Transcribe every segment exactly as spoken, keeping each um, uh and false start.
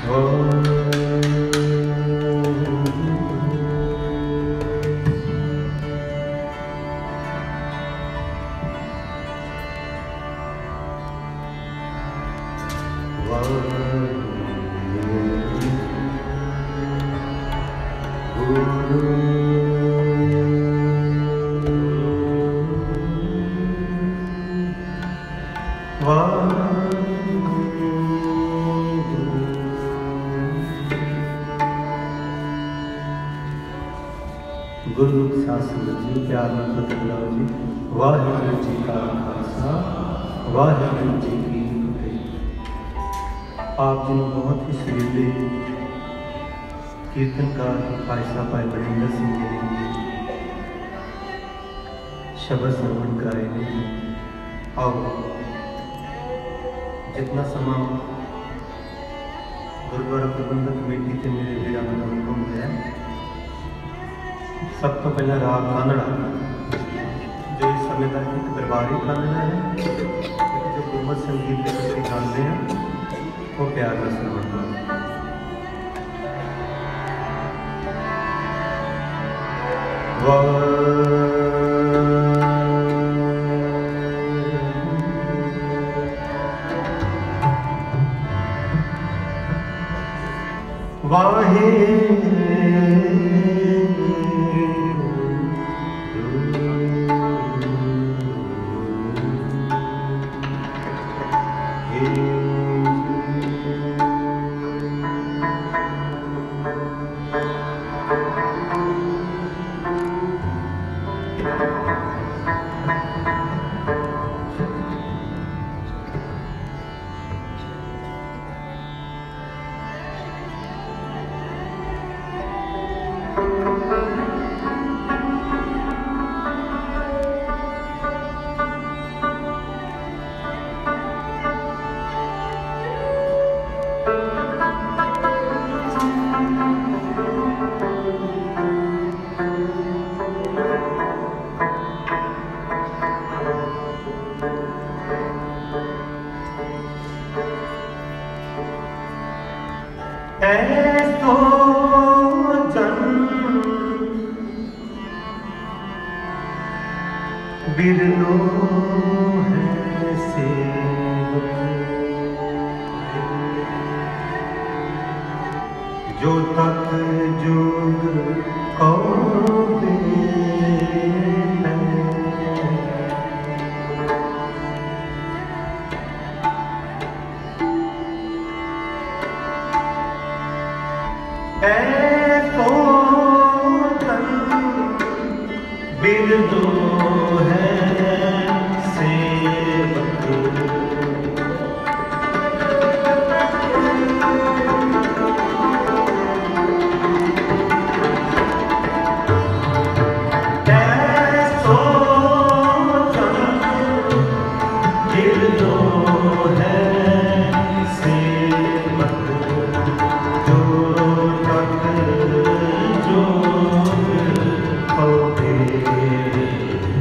गुरु शास्त्र जी प्यार में बदलाव जी वाहिगुरु जी का खालसा वाहिगुरु जी की फतेह। आप जिन्हों बहुत ही सुरीले कीर्तनकार भाई साहब भाई बरिंदर सिंह जी ने शब्द श्रवण कराए ने और जितना समा गुरुद्वारा प्रबंधक कमेटी से मेरे वीर का हुक्म है, सब तो पहला राग कानड़ा जो इस समय का एक दरबारी कानड़ा है, जो गुरमत संगीत के प्रति गाते हैं वो प्यार का श्रवण करो। वाहे ऐसो जन बिरलो है सेवक जो तक जोग को ऐसो तन बिरलो है सेवक ऐसो तन बिरलो है सेवक जो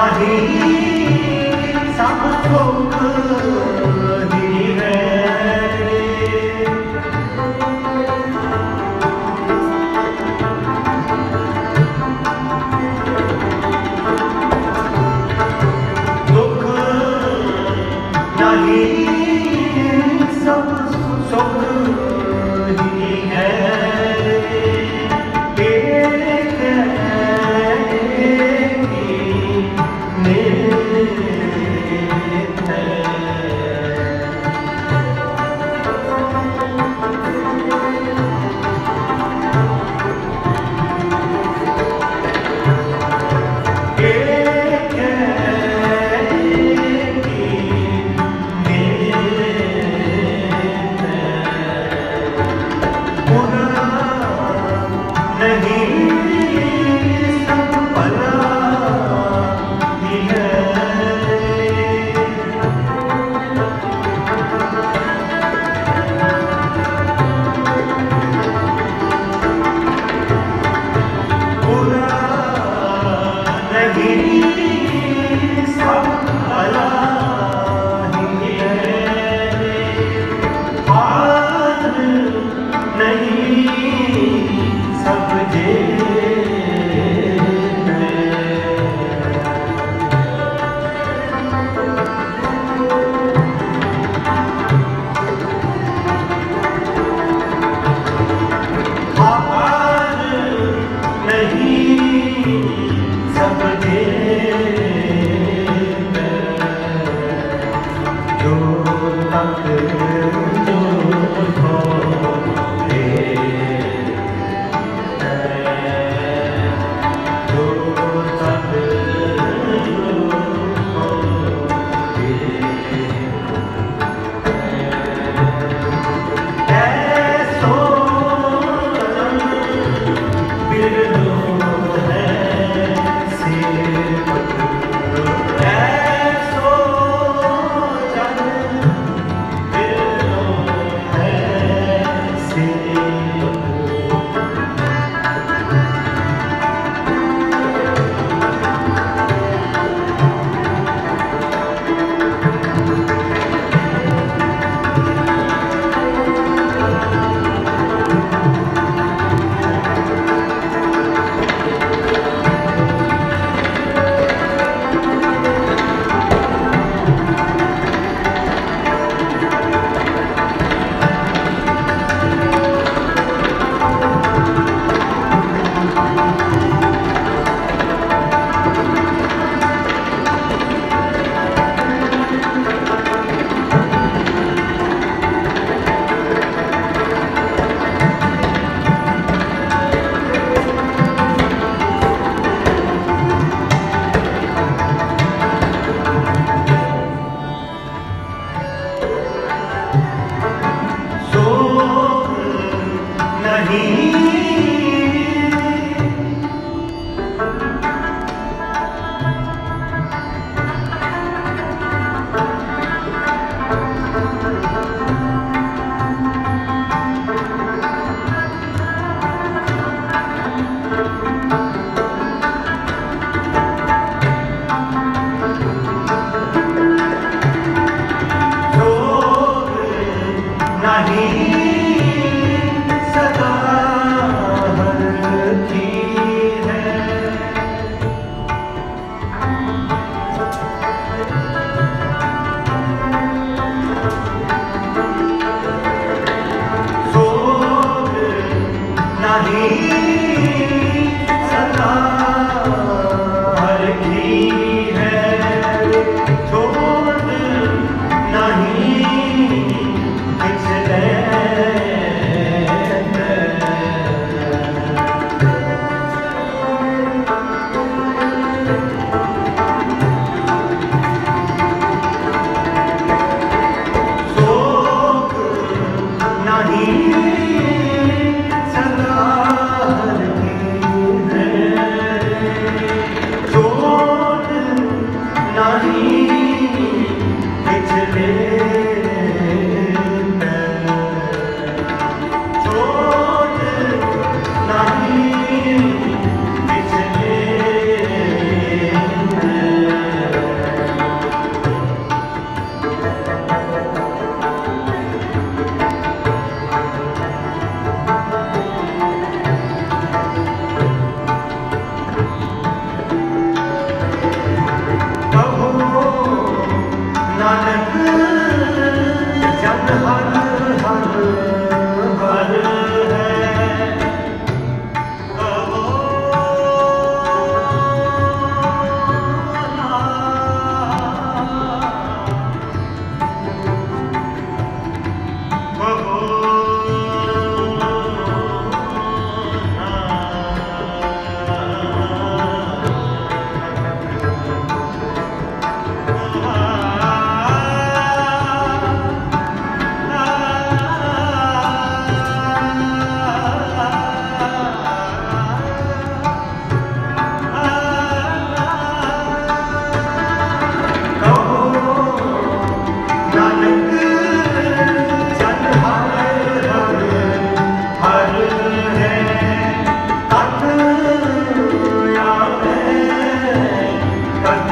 नहीं सब सुख ही है। दुख नहीं सब सुख ही है। एक है कि मेरे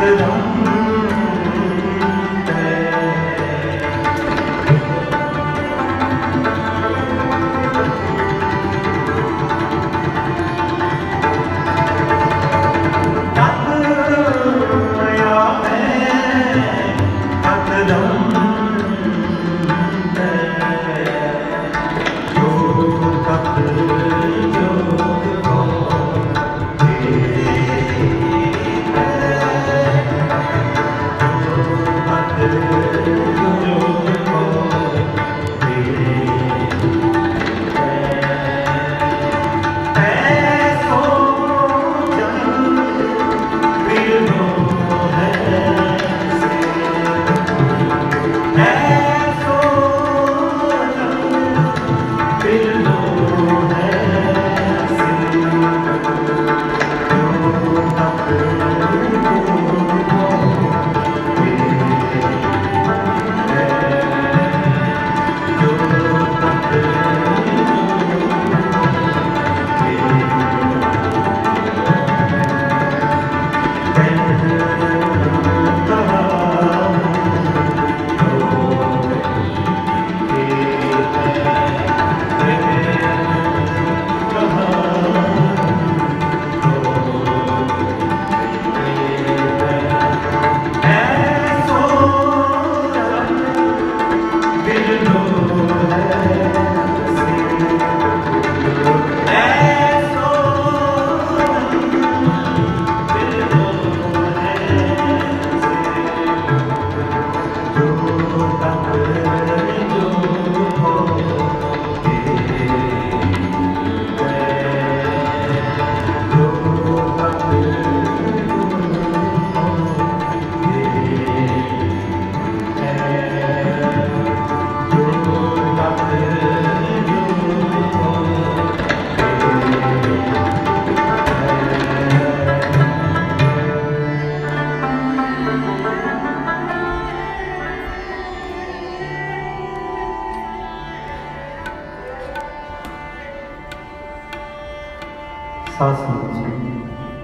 साथ समझिए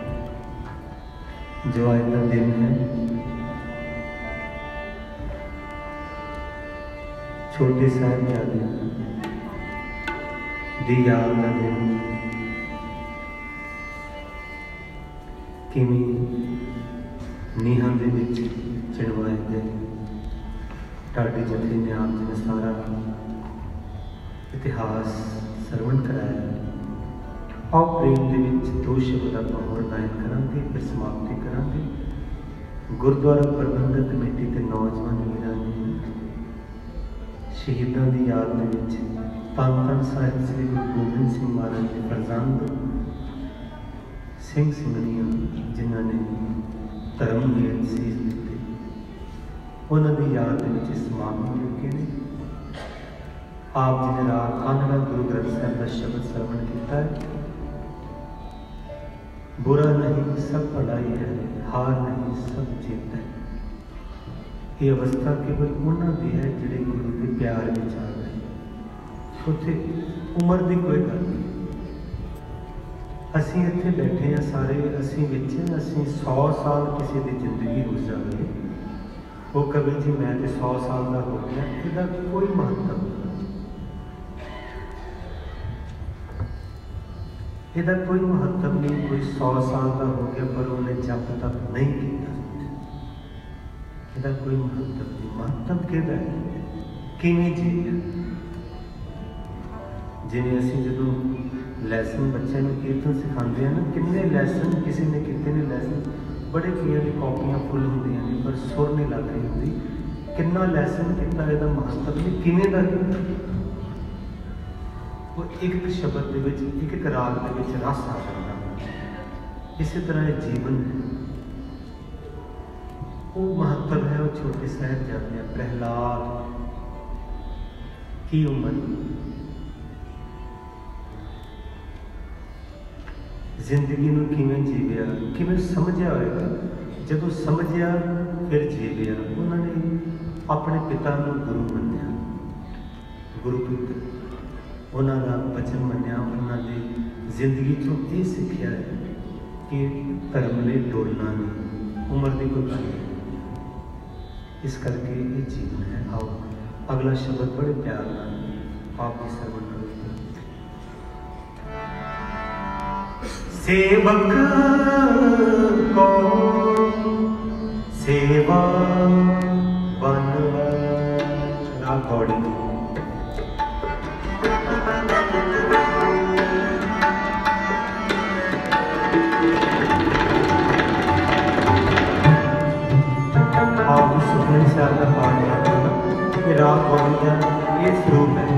जो आज का दिन है, छोटे साहिबजादे दी याद का दिन किवें नीहां दे विच चिणवाए गए। ढाडी जथे ने आप जी ने सारा इतिहास सरवण कराया। आओ प्रेम दे विच दो शब्द आपां होर गायन करांगे, फिर समाप्ति करांगे। गुरुद्वारा प्रबंधक कमेटी के नौजवान वीरां ने शहीदों की याद दे विच धन धन साहिब श्री गुरु गोबिंद सिंह महाराज के फरजंद सिंह सिंघणियां जिन्हां ने धर्म हेत सीस दिते, उन्हां दी याद दे विच समागम रखे ने। आप जी ने रात कानड़ा गुरु ग्रंथ साहिब का शब्द सरवण किया है। बुरा नहीं सब भलाई है, हार नहीं सब जीत है। ये अवस्था केवल उन्होंने है जिहड़े गुरु के प्यार में आ गए। उत्थे उम्र की कोई गल नहीं। असीं इत्थे बैठे हैं सारे, असीं विच असीं सौ साल किसी की जिंदगी हो जाए, वो कभी जी मैं तो सौ साल का हो गया, इसका कोई महत्व नहीं। इसका कोई महत्व नहीं। कोई सौ साल का हो गया पर उन्हें जब तक नहीं किया, इसका कोई महत्व नहीं। महत्व किहदा है किवें जीया। जिवें असीं जदों लैसन बच्चों को कीर्तन सिखाते हैं ना, कितने लैसन किसी ने कितने ने लैसन बड़े कई की कॉपियां फुल होंदियां ने पर सुर नहीं लग रही होंदी। कितना लैसन किया, इसका महत्व नहीं किवें दा कीता। वो एक एक शब्द के विच एक एक राग के विच रस आ जाता। इसी तरह ये जीवन है, वो महत्व है। वो छोटे साहिबजादे प्रहलाद की उम्र जिंदगी नूं किवें जीविया, किवें समझिया होएगा। जदों समझिया फिर जीविया। उन्होंने अपने पिता नूं गुरु मन्निया, गुरु पुत्र उन्होंने वचन मन्निया। उन्होंने जिंदगी चों ये सीखिया है कि धर्म लिए डोलना नहीं, उम्र की कोई गल नहीं, इस करके ये जीवन है। आओ अगला शब्द बड़े प्यार नाल आप भी सरवण करो। सेवक को सेवा बनवा ना कौड़ी आप सुखमनी साहब का पाठ करते हो कि राग कौड़ी का ये स्वरूप है।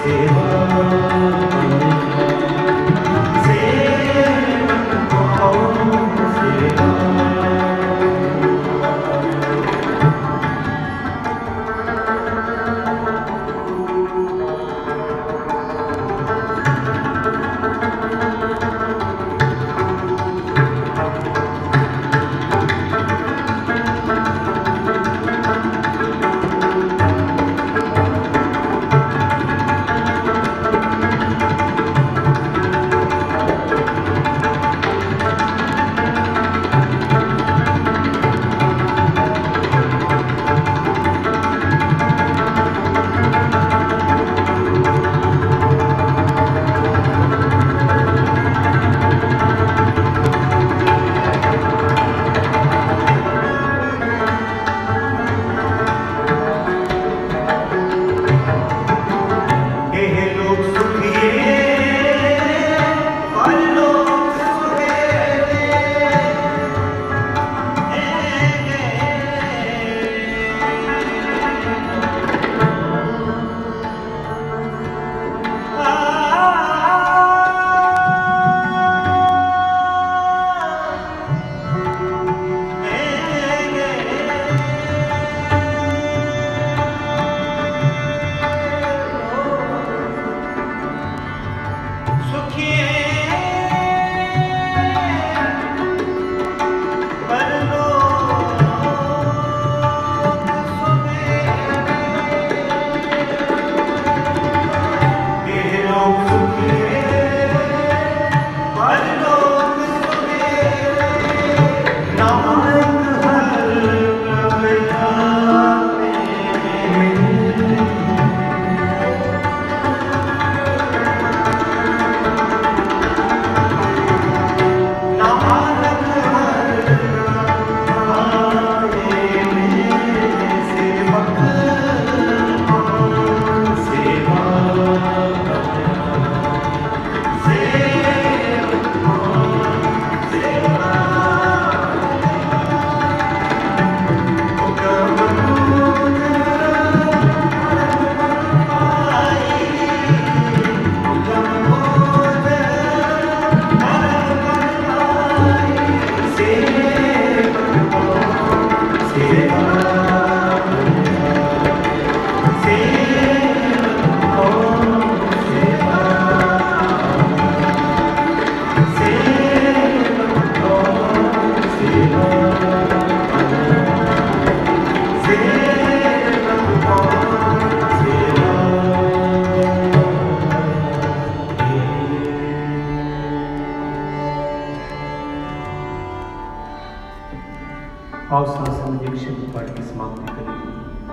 और सांसारिक शब्द पाठ की समाप्ति करेंगे।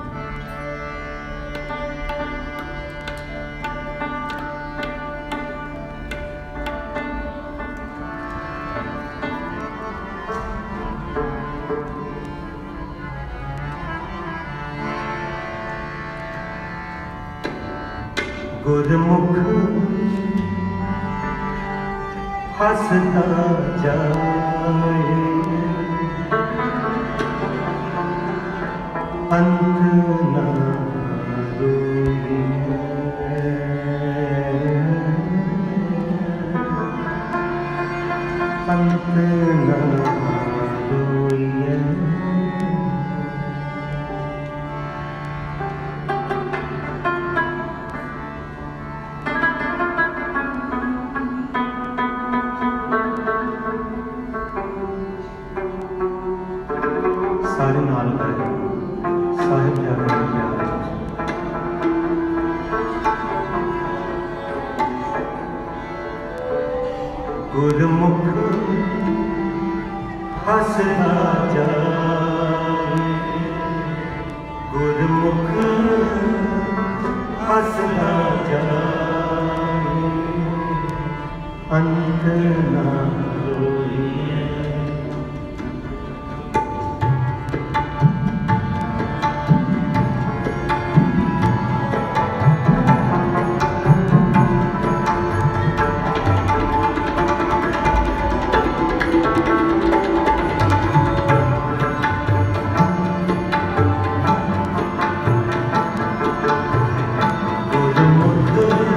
गुरमुख हंसता जाए, अंत न रोए, अंत न रोए। सारे नाल गए साहिब जाने गुरमुख हंसता जाए, गुरमुख हंसता जाए, अंत न रोए। Good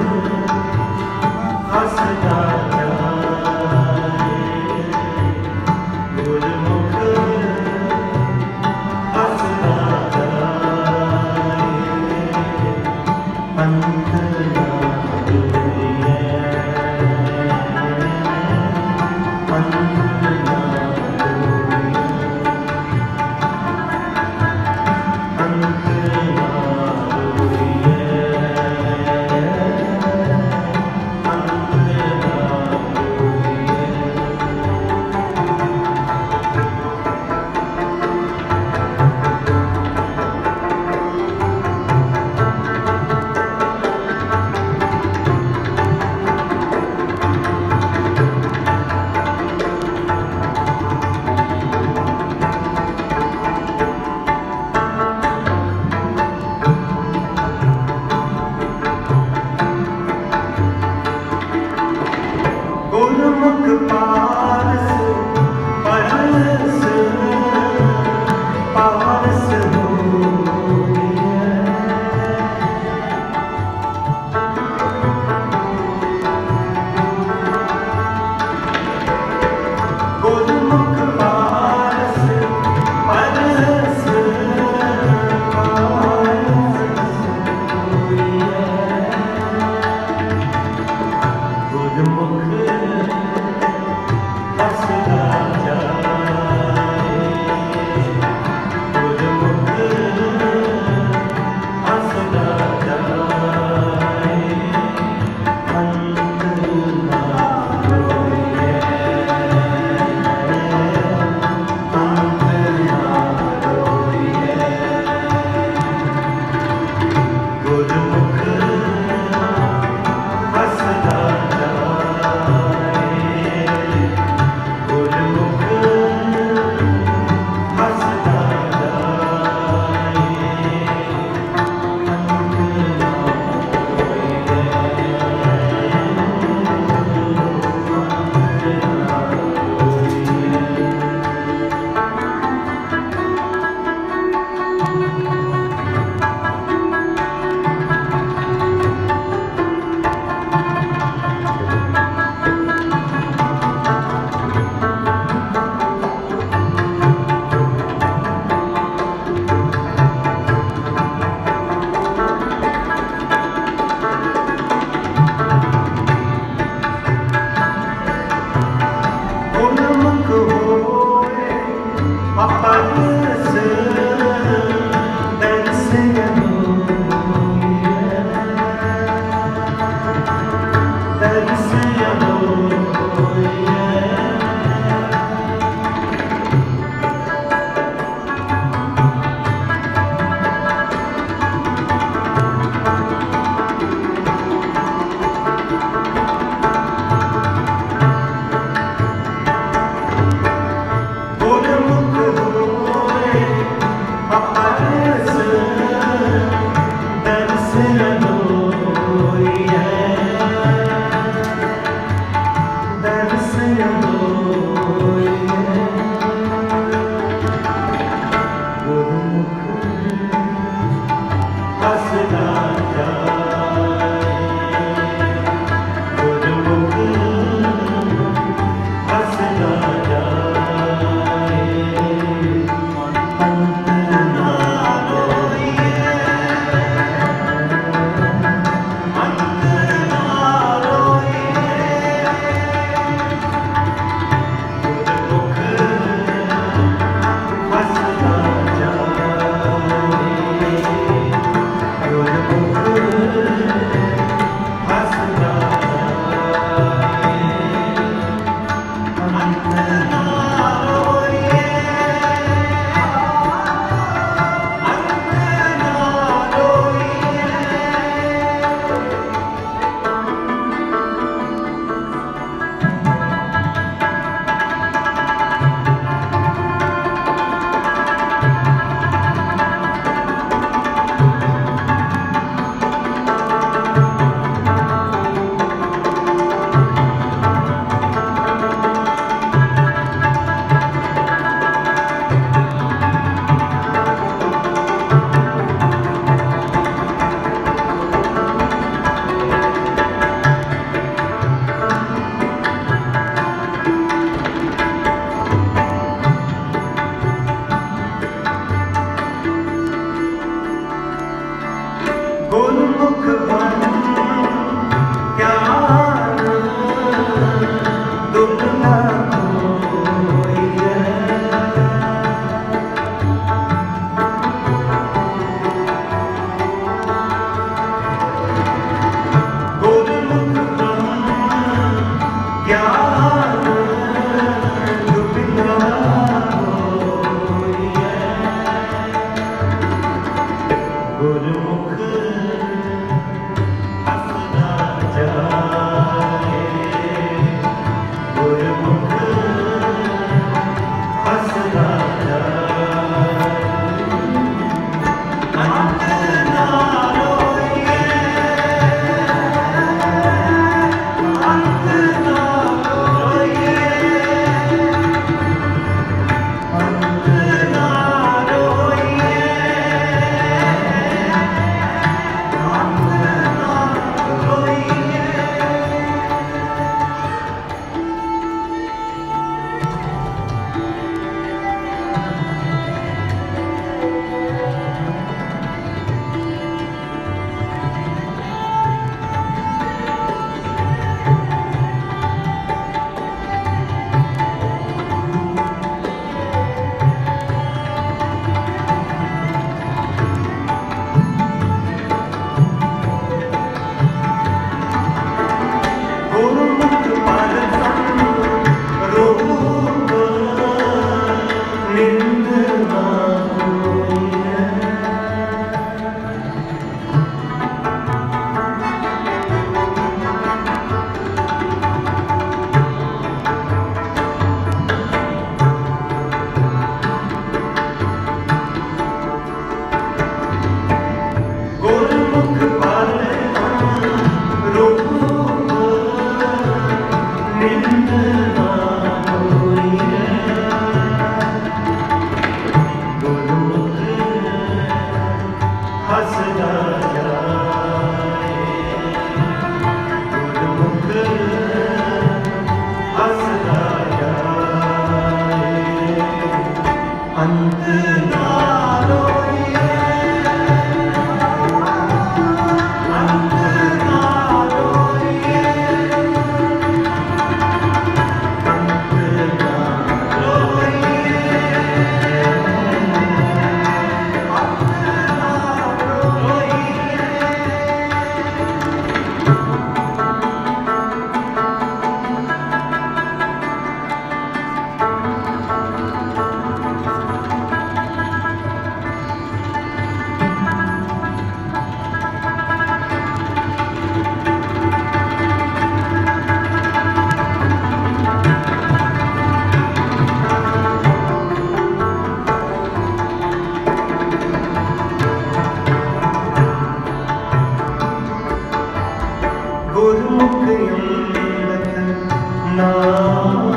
गुरमुख अमृत नाम,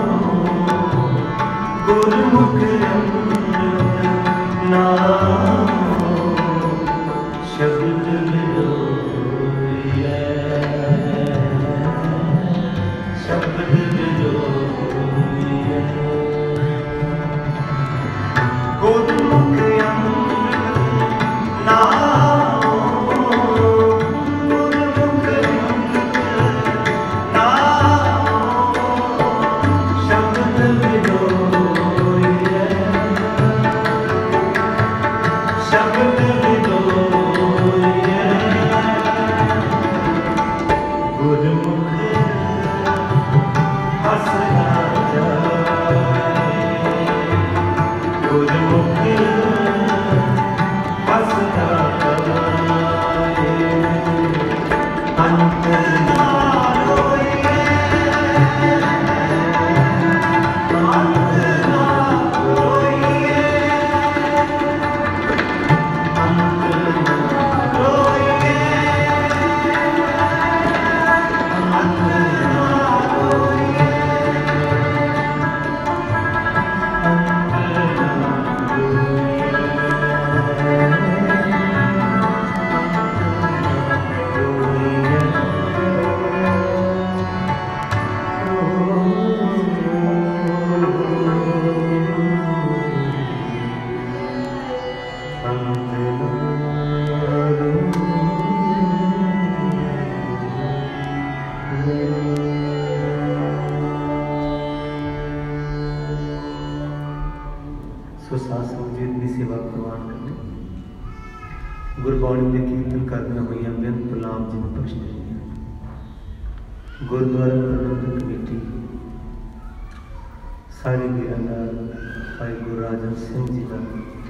गुरमुख अमृत नाम, शब्द विलोइए, शब्द विलोइए। गुरमुख अमृत नाम, गुरमुख अमृत नाम, शब्द विलोइए, शब्द विलोइए। गुरमुख हंसना जाए, गुरमुख हंसना जाए, अंत ना रोइए, अंत ना रोइए, अंत ना रोइए, अंत ना रोइए, सो साथ संगत की सेवा प्रवान करने गुरबाणी के कीर्तन करना हुई बेअंत लाभ जिन बख्श देने। गुरुद्वारा प्रबंधक कमेटी सारे वीरांगार भाई गुरु राजन सिंह जी का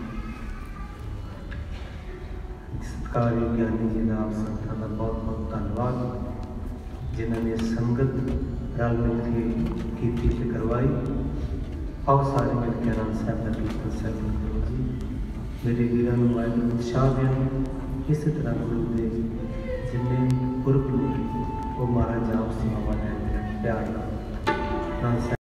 सत्कारी ज्ञानी जी का आप संतान का बहुत बहुत धन्यवाद जिन्होंने संगत रल मिल के कीर्ति से करवाई। आओ सारे मिल के आनंद साहब का कीर्तन सरवण करो जी। मेरे वीरों को वाहिगुरू उत्साह दें। इस तरह गुरु के जिन्हें पुरब वो महाराज जाप सेवा वाले प्यार का